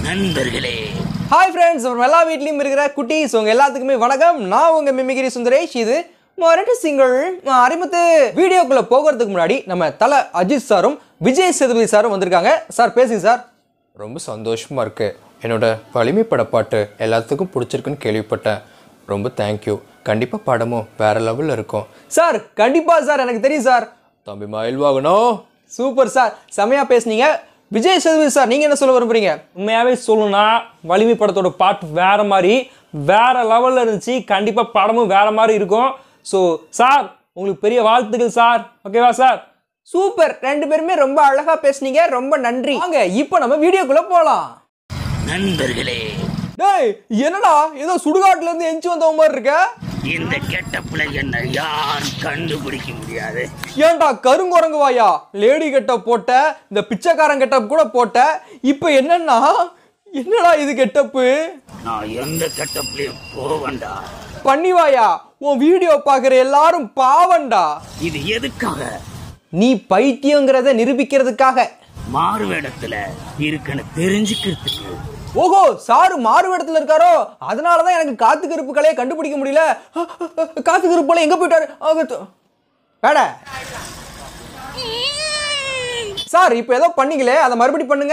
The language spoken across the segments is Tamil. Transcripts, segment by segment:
நண்பர்களே, ஹாய் ஃப்ரெண்ட்ஸ், எல்லா வீட்லையும் இருக்கிற குட்டீஸ் உங்க எல்லாத்துக்குமே வணக்கம். நான் உங்க மிமிகிரி சுந்தரேஷ். இது மொரட்டு சிங்கிள் அறிமுத்து. வீடியோக்குள்ள போகிறதுக்கு முன்னாடி நம்ம தல அஜித் சாரும் விஜய் சேதுபதி சாரும் வந்திருக்காங்க. சார் பேசுங்க சார். ரொம்ப சந்தோஷமா இருக்கு. என்னோட வலிமை பட பாட்டு எல்லாத்துக்கும் பிடிச்சிருக்குன்னு கேள்விப்பட்டேன். ரொம்ப தேங்க்யூ. கண்டிப்பாக படமும் வேற லெவலில் இருக்கும் சார். கண்டிப்பாக சார், எனக்கு தெரியும் சார். தம்பி மயில் வாங்கணும். சூப்பர் சார், செமையா பேசுனீங்க. விஜய் சேதுபதி சார், நீங்கள் என்ன சொல்ல விரும்புறீங்க? உண்மையாகவே சொல்லணும்னா வலிமை படத்தோட பாட்டு வேறு மாதிரி வேற லெவலில் இருந்துச்சு. கண்டிப்பாக படமும் வேறு மாதிரி இருக்கும். ஸோ சார், உங்களுக்கு பெரிய வாழ்த்துக்கள் சார். ஓகேவா சார்? சூப்பர், ரெண்டு பேருமே ரொம்ப அழகாக பேசுனீங்க. ரொம்ப நன்றி. வாங்க இப்போ நம்ம வீடியோக்குள்ளே போகலாம். நண்பர்களே, டேய் என்னடா ஏதோ சுடுகாட்டுல இருந்து எஞ்சி வந்த மாதிரி இருக்க? இந்த கெட்டப்புல என்ன யார் கண்டுபிடிக்க முடியாது. ஏன்டா கருங்குரங்கு வாயா, லேடி கெட்டப் போட்ட, இந்த பிச்சைக்காரன் கெட்டப் கூட போட்ட. இப்ப என்னன்னா என்னடா இது கெட்டப்பு? நான் எந்த கெட்டப்லயும் போவண்டா. பண்ணி வாயா, உன் வீடியோ பாக்குற எல்லாரும் பாவண்டா. இது எதுக்காக? நீ பைத்தியங்கிறத நிரூபிக்கிறதுக்காக. மாறு வேடத்துல இருக்குன்னு தெரிஞ்சுக்கிறதுக்கு. ஓஹோ, சாரு மாறு வேடத்துல இருக்காரோ, அதனாலதான் எனக்கு காத்து கருப்பு கலையை கண்டுபிடிக்க முடியல. காத்து கருப்பு எங்க போயிட்டாரு? வேட சார், இப்ப ஏதோ பண்ணீங்களே, அதை மறுபடியும் பண்ணுங்க.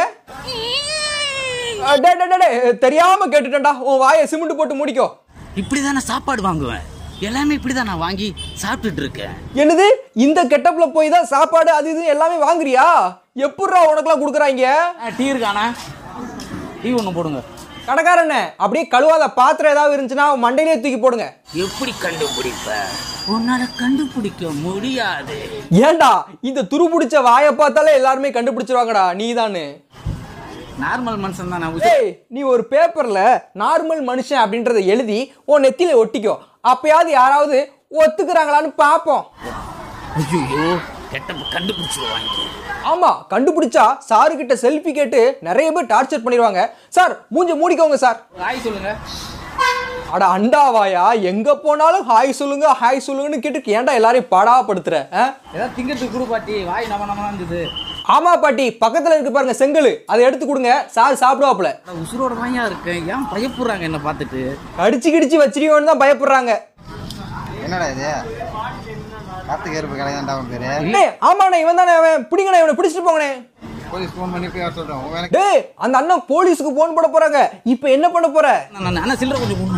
தெரியாம கேட்டுட்டேன்டா, உன் வாயை சிமெண்ட் போட்டு முடிக்கோ. இப்படிதானே சாப்பாடு வாங்குவேன். எல்லாமே இப்படிதான் நான் வாங்கி சாப்பிட்டுட்டு இருக்கேன். என்னது, இந்த கெட்டப்ல போய் தான் சாப்பாடு அது இது எல்லாமே வாங்குறியா? எப்படிரா உனக்குலாம் கொடுக்குறாங்க? டீ இருக்கானா? டீ ஒன்று போடுங்க. கடைக்காரண்ணே, அப்படியே கழுவாத பாத்திரம் ஏதாவது இருந்துச்சுன்னா மண்டையிலே தூக்கி போடுங்க. எப்படி கண்டுபிடிப்ப? உன்னால கண்டுபிடிக்க முடியாது. ஏண்டா, இந்த துரு பிடிச்ச வாயை பார்த்தாலே எல்லாருமே கண்டுபிடிச்சிருவாங்கடா. நீதானு நார்மல் மனுஷன் தான். நீ ஒரு பேப்பர்ல நார்மல் மனுஷன் அப்படின்றத எழுதி உன் நெத்தியில ஒட்டிக்கோ. அப்பயாவது யாராவது ஒத்துக்கிறாங்களான்னு பாப்போம். ஐயோ, கெட்டப்ப கண்டுபிடிச்சிருவாங்க. ஆமா, கண்டுபிடிச்சா சாரு கிட்ட செல்ஃபி கேட்டு நிறைய பேர் டார்ச்சர் பண்ணிடுவாங்க. சார், மூஞ்ச மூடிக்கோங்க சார். ஹாய் சொல்லுங்க. அட அண்டாவாயா, எங்க போனாலும் ஹாய் சொல்லுங்க ஹாய் சொல்லுங்கன்னு கேட்டு ஏன்டா எல்லாரையும் பாடாப்படுத்துற? ஏதாவது திங்கிறதுக்கு கொடு பாட்டி, வாய் நம்ம இருந்தது. ஆமா பாட்டி, பக்கத்துல இருக்கு பாருங்க செங்கல், அதை எடுத்து கொடுங்க. சார் சாப்பிடுவாப்புல. உசுரோட வாயா இருக்கேன். ஏன் பயப்படுறாங்க என்ன பார்த்துட்டு? அடிச்சு கிடிச்சு வச்சிருவோன்னு தான் பயப்படுறாங்க. என்னடா இது? காத்து கருப்பு கலையாண்டா அவன் பேரு? ஆமாண்ணே, இவன் தானே. அவன் பிடிங்கண்ணே, இவனை பிடிச்சிட்டு போங்கண்ணே. போலீஸ் போன் பண்ணி போய் சொல்றேன். டேய், அந்த அண்ணன் போலீஸுக்கு போன் போட போறாங்க. இப்போ என்ன பண்ண போற? நான் சில்லற கொஞ்சம் போடு.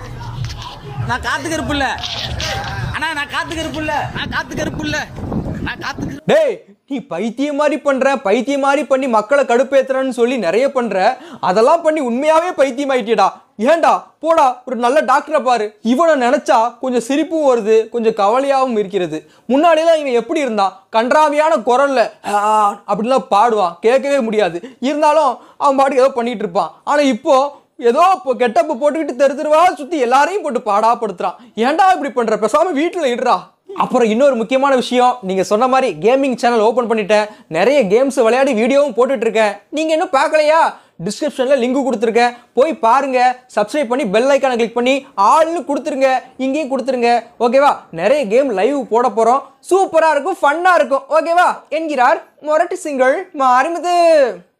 நான் காத்து கருப்பு இல்ல அண்ணா, நான் காத்து கருப்பு இல்ல, நான் காத்து கருப்பு இல்ல, நான் காத்து. டேய், நீ பைத்தியம் மாதிரி பண்ற, பைத்தியம் மாதிரி பண்ணி மக்களை கடுப்பேத்துறன்னு சொல்லி நிறைய பண்ற. அதெல்லாம் பண்ணி உண்மையாவே பைத்தியம் ஆயிட்டியடா. ஏண்டா போடா, ஒரு நல்ல டாக்டரை பாரு. இவனை நினைச்சா கொஞ்சம் சிரிப்பும் வருது, கொஞ்சம் கவலையாகவும் இருக்கிறது. முன்னாடியெல்லாம் இவன் எப்படி இருந்தான்? கன்றாவியான குரல்ல அப்படிலாம் பாடுவான், கேட்கவே முடியாது. இருந்தாலும் அவன் பாட்டுக்கு ஏதோ பண்ணிட்டு இருப்பான். ஆனா இப்போ ஏதோ கெட்டப்ப போட்டுக்கிட்டு தெருவா சுத்தி எல்லாரையும் போட்டு பாடாப்படுத்துறான். ஏன்டா இப்படி பண்ற? பேசாம வீட்டுல இடுறா. அப்புறம் இன்னொரு முக்கியமான விஷயம், நீங்க சொன்ன மாதிரி கேமிங் சேனல் ஓபன் பண்ணிட்டேன். நிறைய கேம்ஸ் விளையாடி வீடியோவும் போட்டுட்டு இருக்கேன். நீங்க இன்னும் பார்க்கலையா? டிஸ்கிரிப்ஷன்ல லிங்க் கொடுத்துருக்கேன், போய் பாருங்க. சப்ஸ்கிரைப் பண்ணி பெல் ஐக்கானை கிளிக் பண்ணி ஆள்னு கொடுத்துருங்க, இங்கேயும் கொடுத்துருங்க. ஓகேவா? நிறைய கேம் லைவ் போட போறோம். சூப்பரா இருக்கும், ஃபன்னா இருக்கும். ஓகேவா என்கிறார் மொரட்டு சிங்கிள் அறிமுத்து.